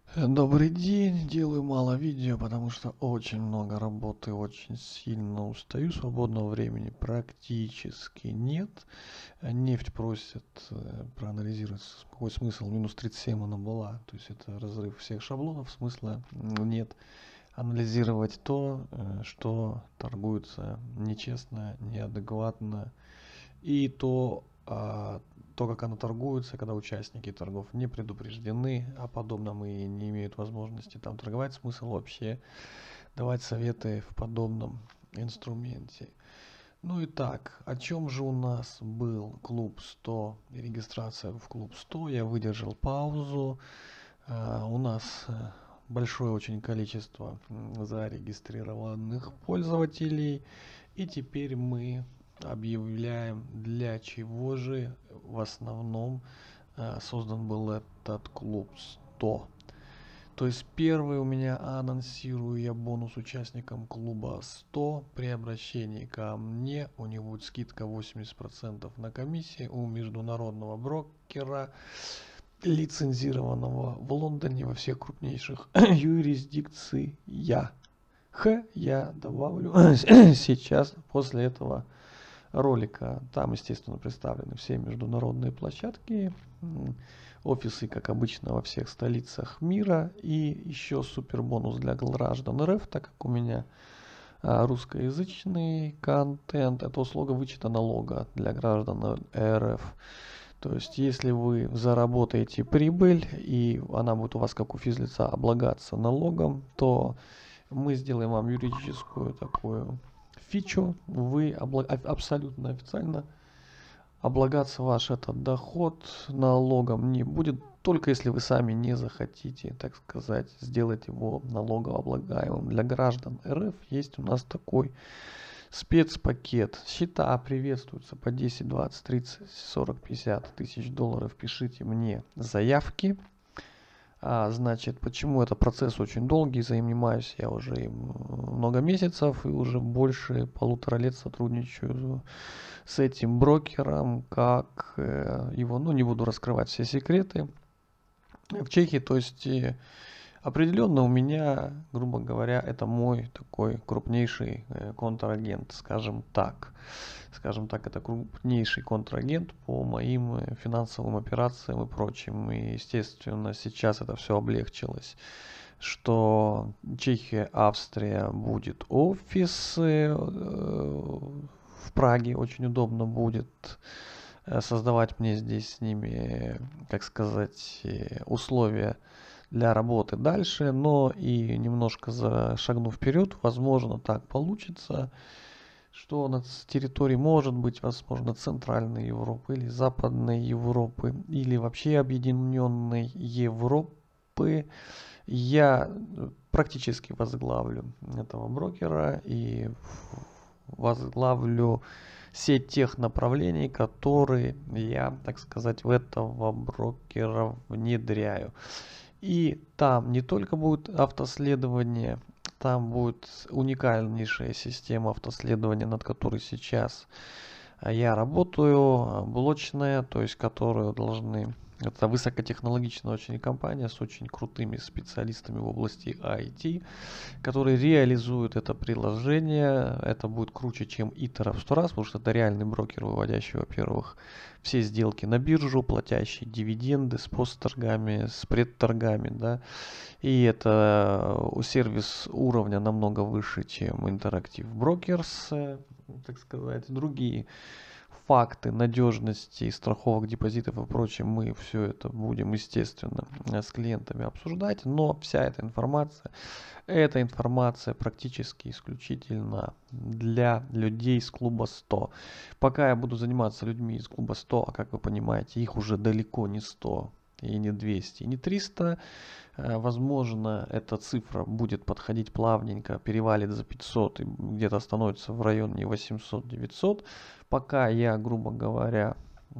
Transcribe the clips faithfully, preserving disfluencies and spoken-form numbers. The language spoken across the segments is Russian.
Добрый день, делаю мало видео, потому что очень много работы, очень сильно устаю, свободного времени практически нет. Нефть просят э, проанализировать, какой смысл, минус тридцать семь она была, то есть это разрыв всех шаблонов, смысла нет. Анализировать то, э, что торгуется нечестно, неадекватно, и то, а, то, как она торгуется, когда участники торгов не предупреждены о подобном и не имеют возможности там торговать, смысл вообще давать советы в подобном инструменте. Ну и так, о чем же у нас был клуб сто и регистрация в клуб сто? Я выдержал паузу. А, у нас э, большое очень количество зарегистрированных пользователей. И теперь мы объявляем, для чего же в основном э, создан был этот клуб сто. То есть первый у меня анонсирую я бонус участникам клуба сто. При обращении ко мне у него будет скидка восемьдесят процентов на комиссии у международного брокера, лицензированного в Лондоне во всех крупнейших юрисдикциях. Х я добавлю сейчас после этого ролика. Там, естественно, представлены все международные площадки, офисы, как обычно, во всех столицах мира. И еще супер бонус для граждан РФ, так как у меня а, русскоязычный контент. Это услуга вычета налога для граждан РФ. То есть, если вы заработаете прибыль, и она будет у вас, как у физлица, облагаться налогом, то мы сделаем вам юридическую такую фичу. Вы обла- абсолютно официально облагаться ваш этот доход налогом не будет, только если вы сами не захотите, так сказать, сделать его налогооблагаемым. Для граждан РФ есть у нас такой спецпакет. Счета приветствуются по десять, двадцать, тридцать, сорок, пятьдесят тысяч долларов. Пишите мне заявки. А, значит, почему это процесс очень долгий, занимаюсь я уже им много месяцев и уже больше полутора лет сотрудничаю с этим брокером, как э, его, ну не буду раскрывать все секреты, в Чехии. То есть э, определенно у меня, грубо говоря, это мой такой крупнейший э, контрагент, скажем так. Скажем так, это крупнейший контрагент по моим э, финансовым операциям и прочим. И, естественно, сейчас это все облегчилось, что Чехия, Австрия будет офис э, в Праге, очень удобно будет э, создавать мне здесь с ними, как сказать, э, условия для работы дальше, но и немножко зашагнув вперед, возможно, так получится, что на территории, может быть, возможно, Центральной Европы или Западной Европы, или вообще Объединенной Европы, я практически возглавлю этого брокера и возглавлю сеть тех направлений, которые я, так сказать, в этого брокера внедряю. И там не только будет автоследование, там будет уникальнейшая система автоследования, над которой сейчас я работаю, блочная, то есть которую должны... Это высокотехнологичная очень компания с очень крутыми специалистами в области ай ти, которые реализуют это приложение. Это будет круче, чем Итера в сто раз, потому что это реальный брокер, выводящий, во-первых, все сделки на биржу, платящий дивиденды с постторгами, с предторгами, да. И это у сервис уровня намного выше, чем Interactive Brokers, так сказать. Другие факты надежности страховок депозитов и прочее, мы все это будем, естественно, с клиентами обсуждать, но вся эта информация, эта информация практически исключительно для людей из клуба сто. Пока я буду заниматься людьми из клуба сто, а как вы понимаете, их уже далеко не сто, и не двести, и не триста, возможно, эта цифра будет подходить плавненько, перевалит за пятьсот и где-то остановится в районе восемьсот-девятьсот. Пока я, грубо говоря,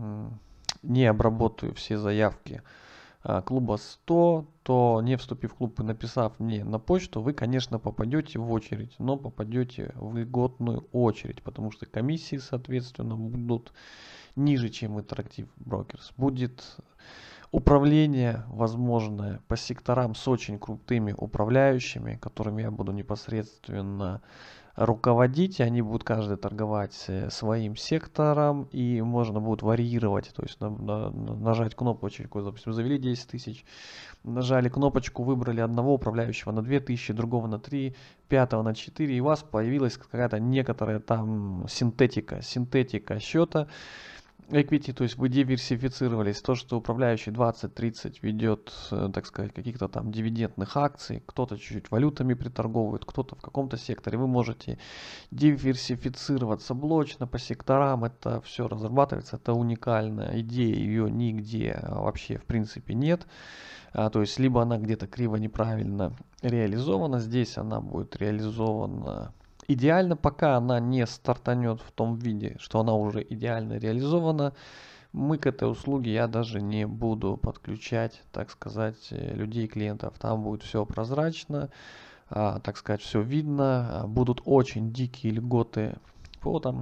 не обработаю все заявки клуба сто, то не вступив в клуб и написав мне на почту, вы, конечно, попадете в очередь, но попадете в льготную очередь, потому что комиссии, соответственно, будут ниже, чем Interactive Brokers. Будет управление возможное по секторам с очень крутыми управляющими, которыми я буду непосредственно руководить, и они будут каждый торговать своим сектором, и можно будет варьировать, то есть на, на, нажать кнопочку, допустим, завели десять тысяч, нажали кнопочку, выбрали одного управляющего на две тысячи, другого на три, пятого на четыре, и у вас появилась какая-то некоторая там синтетика, синтетика счета, equity, то есть вы диверсифицировались, то, что управляющий двадцать-тридцать ведет, так сказать, каких-то там дивидендных акций, кто-то чуть-чуть валютами приторговывает, кто-то в каком-то секторе, вы можете диверсифицироваться блочно по секторам, это все разрабатывается, это уникальная идея, ее нигде вообще в принципе нет, а, то есть либо она где-то криво неправильно реализована, здесь она будет реализована идеально, пока она не стартанет в том виде, что она уже идеально реализована. Мы к этой услуге я даже не буду подключать, так сказать, людей, клиентов. Там будет все прозрачно, а, так сказать, все видно. Будут очень дикие льготы по, там,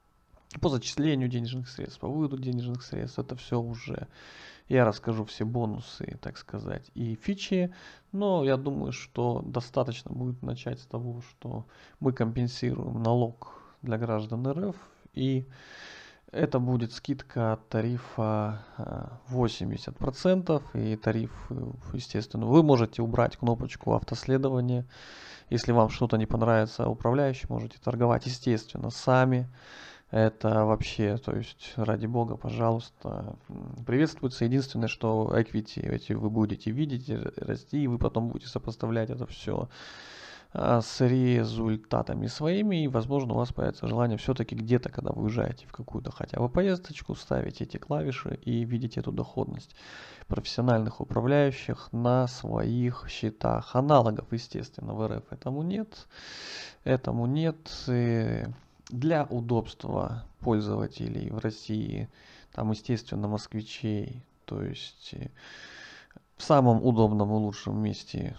по зачислению денежных средств, по выводу денежных средств. Это все уже я расскажу все бонусы, так сказать, и фичи. Но я думаю, что достаточно будет начать с того, что мы компенсируем налог для граждан эр эф. И это будет скидка от тарифа восемьдесят процентов. И тариф, естественно, вы можете убрать кнопочку автоследования. Если вам что-то не понравится, управляющий, можете торговать, естественно, сами. Это вообще, то есть, ради бога, пожалуйста, приветствуется. Единственное, что equity эти вы будете видеть, расти, и вы потом будете сопоставлять это все с результатами своими, и, возможно, у вас появится желание все-таки где-то, когда вы уезжаете в какую-то хотя бы поездочку, ставить эти клавиши и видеть эту доходность профессиональных управляющих на своих счетах. Аналогов, естественно, в эр эф этому нет. Этому нет. И для удобства пользователей в России, там, естественно, москвичей, то есть в самом удобном и лучшем месте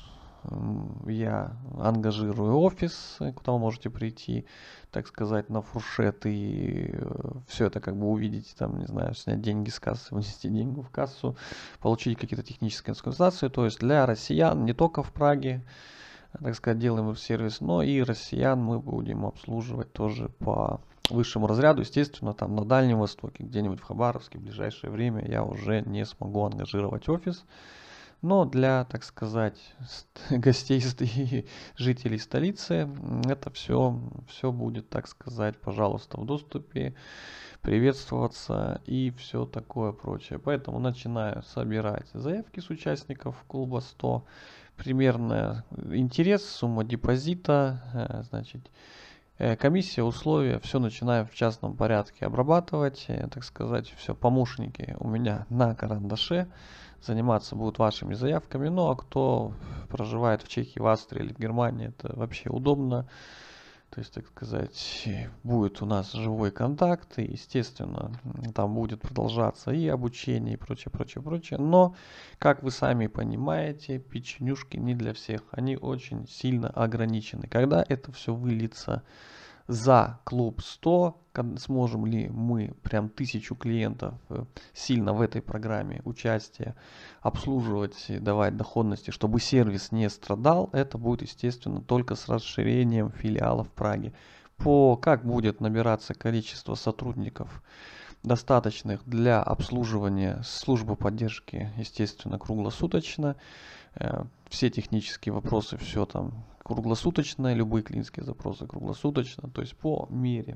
я ангажирую офис, куда вы можете прийти, так сказать, на фуршет и все это как бы увидеть, там, не знаю, снять деньги с кассы, внести деньги в кассу, получить какие-то технические консультации. То есть для россиян, не только в Праге, так сказать, делаем сервис, но и россиян мы будем обслуживать тоже по высшему разряду. Естественно, там на Дальнем Востоке, где-нибудь в Хабаровске в ближайшее время я уже не смогу ангажировать офис. Но для, так сказать, гостей и жителей столицы это все, все будет, так сказать, пожалуйста, в доступе, приветствоваться и все такое прочее. Поэтому начинаю собирать заявки с участников клуба сто. Примерно интерес, сумма депозита, значит, комиссия, условия, все начинаем в частном порядке обрабатывать, так сказать, все помощники у меня на карандаше. Заниматься будут вашими заявками. Ну а кто проживает в Чехии, в Австрии или в Германии, это вообще удобно. То есть, так сказать, будет у нас живой контакт, и, естественно, там будет продолжаться и обучение, и прочее, прочее, прочее. Но, как вы сами понимаете, печенюшки не для всех. Они очень сильно ограничены. Когда это все выльется за клуб сто, сможем ли мы прям тысячу клиентов сильно в этой программе участия обслуживать, давать доходности, чтобы сервис не страдал, это будет, естественно, только с расширением филиалов в Праге. По как будет набираться количество сотрудников достаточных для обслуживания службы поддержки, естественно, круглосуточно. Все технические вопросы, все там круглосуточно, любые клиентские запросы круглосуточно. То есть по мере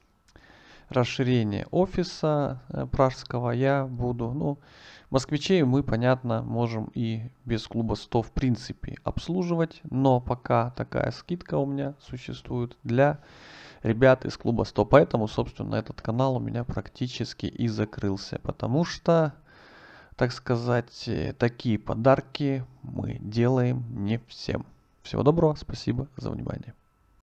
расширения офиса пражского я буду, ну, москвичей мы, понятно, можем и без клуба сто в принципе обслуживать, но пока такая скидка у меня существует для ребят из клуба сто. Поэтому, собственно, этот канал у меня практически и закрылся, потому что, так сказать, такие подарки мы делаем не всем. Всего доброго, спасибо за внимание.